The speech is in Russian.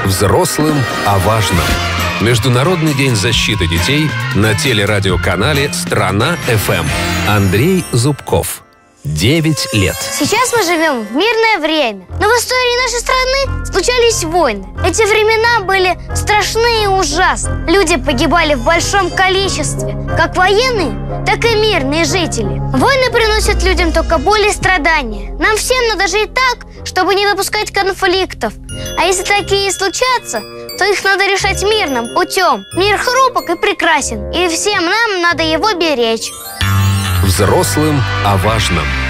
Взрослым о важном. Международный день защиты детей на телерадиоканале «Страна.ФМ». Андрей Зубков. 9 лет. Сейчас мы живем в мирное время, но в истории нашей страны случались войны. Эти времена были страшны и ужасны. Люди погибали в большом количестве, как военные, так и мирные жители. Войны приносят людям только боль и страдания. Нам всем надо жить так, чтобы не допускать конфликтов. А если такие случатся, то их надо решать мирным путем. Мир хрупок и прекрасен, и всем нам надо его беречь. Взрослым о важном.